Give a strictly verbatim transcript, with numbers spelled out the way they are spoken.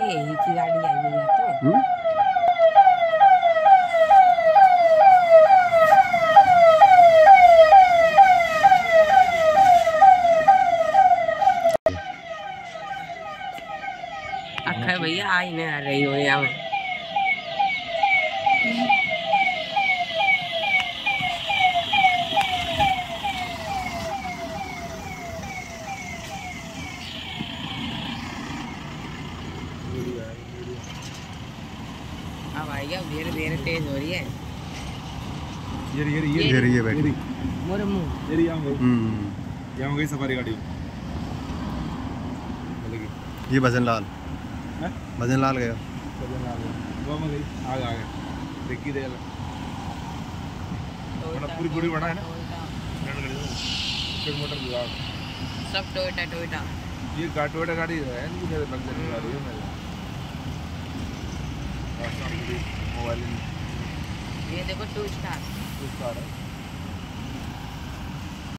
यही की गाड़ी आई है तो अखा भैया आई नहीं आ रही हो यहाँ में। अब आएगा धीरे धीरे तेज हो रही है। ये ये ये ये ये बैठी मुरमू ये यहाँ गई हम्म यहाँ गई सफारी गाड़ी। ये भजन लाल है भजन लाल गया भजन लाल गया वो में गई आगे आगे देखी दे बड़ा पूरी पूरी बड़ा है ना मोटर विभाग सब टोयोटा टोयोटा ये टोयोटा गाड़ी है इनकी ज्यादा लग्जरी गाड़ी है मेरे मोबाइल ये देखो टू स्टार टू स्टार है।